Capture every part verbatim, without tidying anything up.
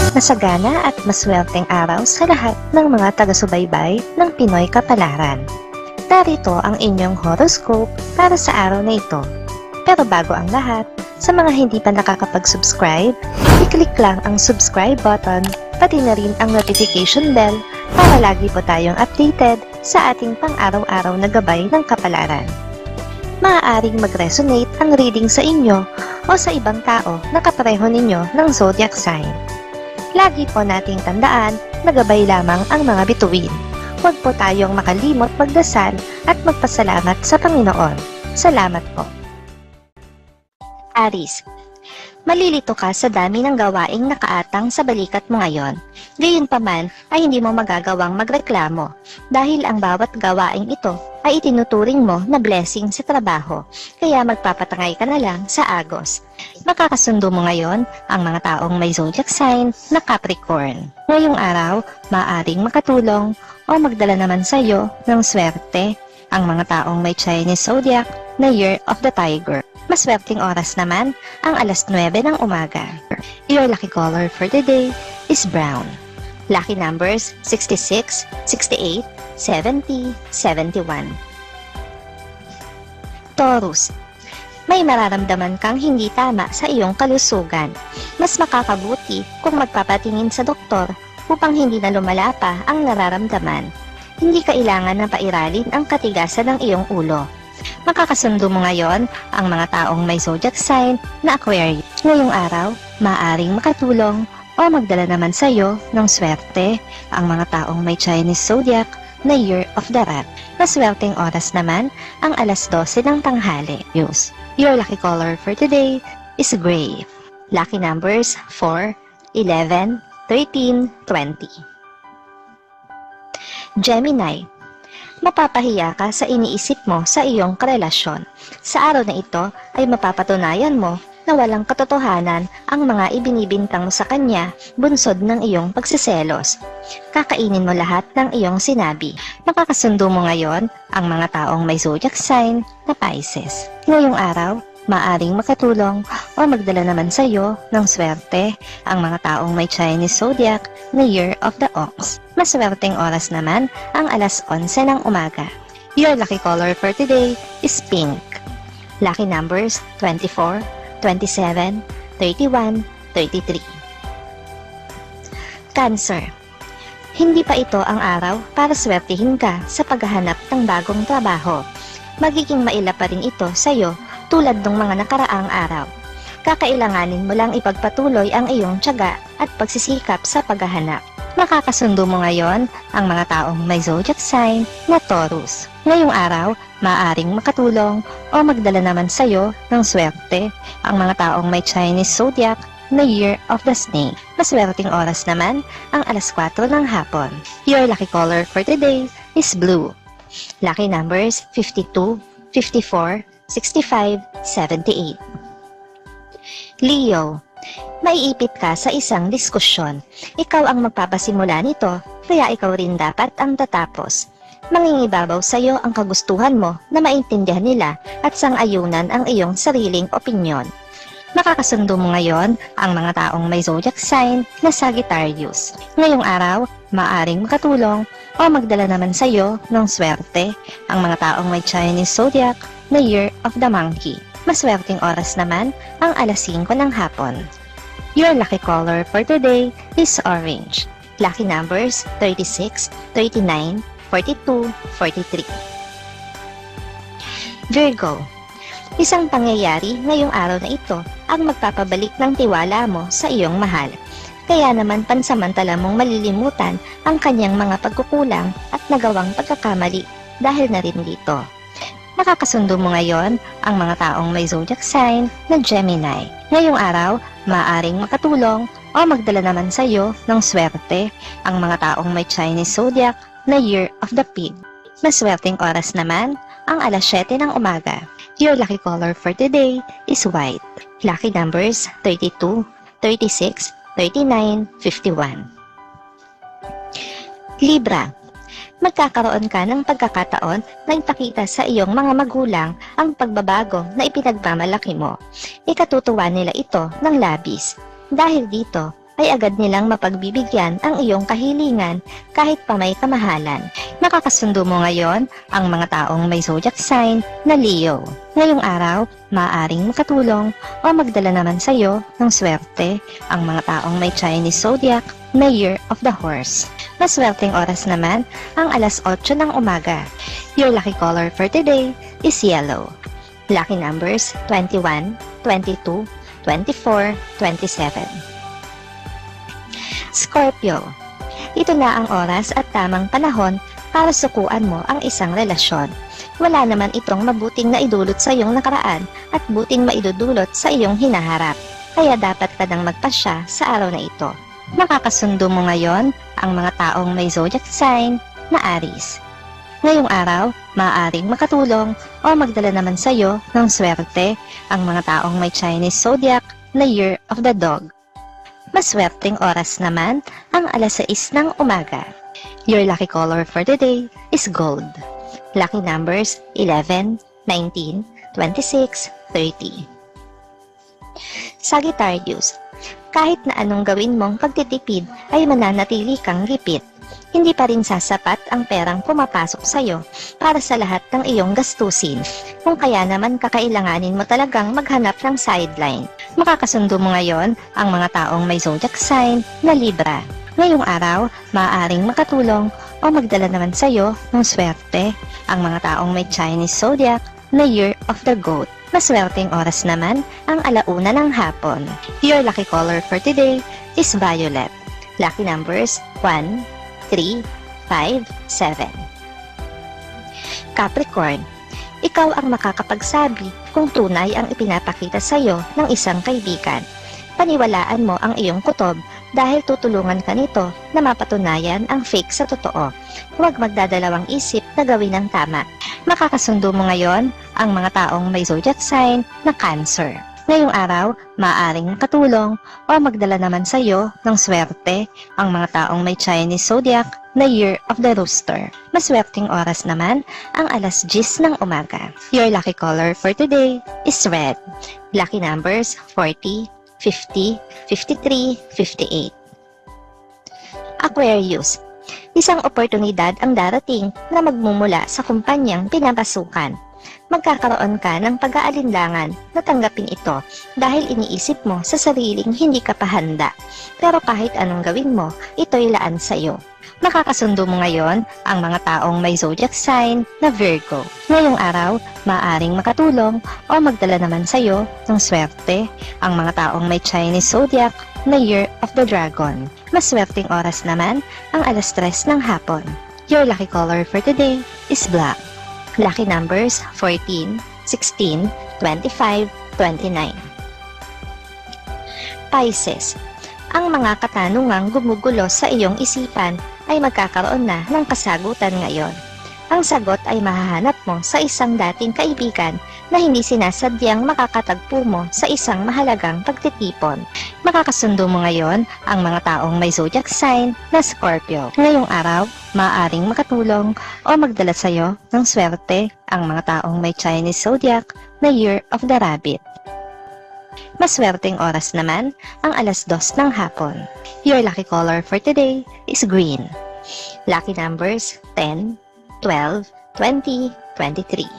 Masagana at maswerteng araw sa lahat ng mga taga-subaybay ng Pinoy Kapalaran. Narito ang inyong horoscope para sa araw na ito. Pero bago ang lahat, sa mga hindi pa nakakapag-subscribe, i-click lang ang subscribe button, pati na rin ang notification bell para lagi po tayong updated sa ating pang-araw-araw na gabay ng kapalaran. Maaaring mag-resonate ang reading sa inyo o sa ibang tao na kapareho ninyo ng zodiac sign. Lagi po nating tandaan na gabay lamang ang mga bituin. Huwag po tayong makalimot magdasal at magpasalamat sa Panginoon. Salamat po. Aries, malilito ka sa dami ng gawaing nakaatang sa balikat mo ngayon. Gayunpaman ay hindi mo magagawang magreklamo dahil ang bawat gawaing ito ay itinuturing mo na blessing sa trabaho, kaya magpapatangay ka na lang sa agos. Makakasundo mo ngayon ang mga taong may zodiac sign na Capricorn. Ngayong araw, maaaring makatulong o magdala naman sa iyo ng swerte ang mga taong may Chinese zodiac na Year of the Tiger. Maswerteng oras naman ang alas nuwebe ng umaga. Your lucky color for the day is brown. Lucky numbers sixty-six, sixty-eight, seventy, seventy-one. Taurus, may mararamdaman kang hindi tama sa iyong kalusugan. Mas makakabuti kung magpapatingin sa doktor upang hindi na lumala pa ang nararamdaman. Hindi kailangan na pairalin ang katigasan ng iyong ulo. Makakasundo mo ngayon ang mga taong may zodiac sign na Aquarius. Ngayong araw, maaaring makatulong o magdala naman sa iyo ng swerte ang mga taong may Chinese zodiac na Year of the Rat. Maswerteng oras naman ang alas dose ng tanghali. Use. Your lucky color for today is gray. Lucky numbers four, eleven, thirteen, twenty. Gemini, mapapahiya ka sa iniisip mo sa iyong karelasyon. Sa araw na ito ay mapapatunayan mo na walang katotohanan ang mga ibinibintang mo sa kanya bunsod ng iyong pagsiselos. Kakainin mo lahat ng iyong sinabi. Makakasundo mo ngayon ang mga taong may zodiac sign na Pisces. Ngayong araw, maaring makatulong o magdala naman sa iyo ng swerte ang mga taong may Chinese zodiac na Year of the Ox. Maswerteng oras naman ang alas onse ng umaga. Your lucky color for today is pink. Lucky numbers twenty-four, twenty-seven, thirty-one, thirty-three. Cancer, hindi pa ito ang araw para swertihin ka sa paghahanap ng bagong trabaho. Magiging maila pa rin ito sa iyo tulad ng mga nakaraang araw. Kakailanganin mo lang ipagpatuloy ang iyong tiyaga at pagsisikap sa paghahanap. Makakasundo mo ngayon ang mga taong may zodiac sign na Taurus. Ngayong araw, maaaring makatulong o magdala naman sa iyo ng swerte ang mga taong may Chinese zodiac na Year of the Snake. Maswerteng oras naman ang alas kwatro ng hapon. Your lucky color for today is blue. Lucky numbers fifty-two, fifty-four, sixty-five, seventy-eight. Leo, maiipit ka sa isang diskusyon. Ikaw ang magpapasimula nito, kaya ikaw rin dapat ang tatapos. Mangingibabaw sa iyo ang kagustuhan mo na maintindihan nila at sang-ayunan ang iyong sariling opinyon. Makakasundo mo ngayon ang mga taong may zodiac sign na Sagittarius. Ngayong araw, maaring makatulong o magdala naman sa iyo ng swerte ang mga taong may Chinese zodiac na Year of the Monkey. Maswerteng oras naman ang alas singko ng hapon. Your lucky color for today is orange. Lucky numbers thirty-six, thirty-nine, forty-two, forty-three. Virgo, isang pangyayari ngayong araw na ito ang magpapabalik ng tiwala mo sa iyong mahal. Kaya naman pansamantala mong malilimutan ang kanyang mga pagkukulang at nagawang pagkakamali dahil na rin dito. Makakasundo mo ngayon ang mga taong may zodiac sign na Gemini. Ngayong araw, maaaring makatulong o magdala naman sa iyo ng swerte ang mga taong may Chinese zodiac na Year of the Pig. Maswerteng oras naman ang alas siyete ng umaga. Your lucky color for today is white. Lucky numbers thirty-two, thirty-six, thirty-nine, fifty-one. Libra, magkakaroon ka ng pagkakataon na ipakita sa iyong mga magulang ang pagbabago na ipinagmamalaki mo. Ikatutuwa nila ito ng labis. Dahil dito, ay agad nilang mapagbibigyan ang iyong kahilingan kahit pa may kamahalan. Makakasundo mo ngayon ang mga taong may zodiac sign na Leo. Ngayong araw, maaaring makatulong o magdala naman sa iyo ng swerte ang mga taong may Chinese zodiac na Year of the Horse. Maswerteng oras naman ang alas otso ng umaga. Your lucky color for today is yellow. Lucky numbers twenty-one, twenty-two, twenty-four, twenty-seven. Scorpio, ito na ang oras at tamang panahon para sukuan mo ang isang relasyon. Wala naman itong mabuting na idulot sa iyong nakaraan at buting maidudulot sa iyong hinaharap. Kaya dapat ka nang magpasya sa araw na ito. Makakasundo mo ngayon ang mga taong may zodiac sign na Aries. Ngayong araw, maaaring makatulong o magdala naman sa iyo ng swerte ang mga taong may Chinese zodiac na Year of the Dog. Maswerteng oras naman ang alas sais ng umaga. Your lucky color for today is gold. Lucky numbers eleven, nineteen, twenty-six, thirty. Sagittarius, kahit na anong gawin mong pagtitipid ay mananatili kang gipit. Hindi pa rin sasapat ang perang pumapasok sa iyo para sa lahat ng iyong gastusin. Kung kaya naman kakailanganin mo talagang maghanap ng sideline. Makakasundo mo ngayon ang mga taong may zodiac sign na Libra. Ngayong araw, maaaring makatulong o magdala naman sa iyo ng swerte ang mga taong may Chinese zodiac na Year of the Goat. Maswerteng oras naman ang alauna ng hapon. Your lucky color for today is violet. Lucky numbers one, three, five, seven. Capricorn, ikaw ang makakapagsabi kung tunay ang ipinapakita sa iyo ng isang kaibigan. Paniwalaan mo ang iyong kutob dahil tutulungan ka nito na mapatunayan ang fake sa totoo. Huwag magdadalawang isip na gawin ang tama. Makakasundo mo ngayon ang mga taong may zodiac sign na Cancer. Ngayong araw, maaaring makatulong o magdala naman sa iyo ng swerte ang mga taong may Chinese zodiac na Year of the Rooster. Maswerteng oras naman ang alas diyes ng umaga. Your lucky color for today is red. Lucky numbers forty, fifty, fifty-three, fifty-eight. Aquarius, isang oportunidad ang darating na magmumula sa kumpanyang pinapasukan. Magkakaroon ka ng pag-aalinlangan na tanggapin ito dahil iniisip mo sa sariling hindi ka pa handa. Pero kahit anong gawin mo, ito'y laan sa iyo. Makakasundo mo ngayon ang mga taong may zodiac sign na Virgo. Ngayong araw, maaaring makatulong o magdala naman sa iyo ng swerte ang mga taong may Chinese zodiac na Year of the Dragon. Maswerteng oras naman ang alas tres ng hapon. Your lucky color for today is black. Lucky numbers fourteen, sixteen, twenty-five, twenty-nine. Pisces, ang mga katanungang gumugulo sa iyong isipan ay magkakaroon na ng kasagutan ngayon. Ang sagot ay mahahanap mo sa isang dating kaibigan na hindi sinasadyang makakatagpo mo sa isang mahalagang pagtitipon. Makakasundo mo ngayon ang mga taong may zodiac sign na Scorpio. Ngayong araw, maaaring makatulong o magdala sa iyo ng swerte ang mga taong may Chinese zodiac na Year of the Rabbit. Maswerteng oras naman ang alas dos ng hapon. Your lucky color for today is green. Lucky numbers ten, twelve, twenty, twenty-three.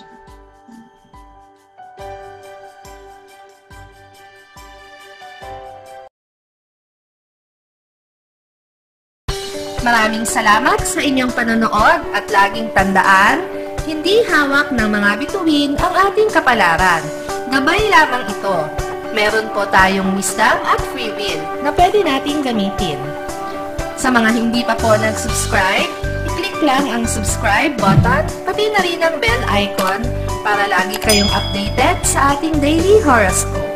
Maraming salamat sa inyong panonood at laging tandaan, hindi hawak ng mga bituin ang ating kapalaran. Gabay lamang ito. Meron po tayong wisdom at free will na pwede nating gamitin. Sa mga hindi pa po nag-subscribe, i-click lang ang subscribe button, pati na rin ang bell icon para lagi kayong updated sa ating daily horoscope.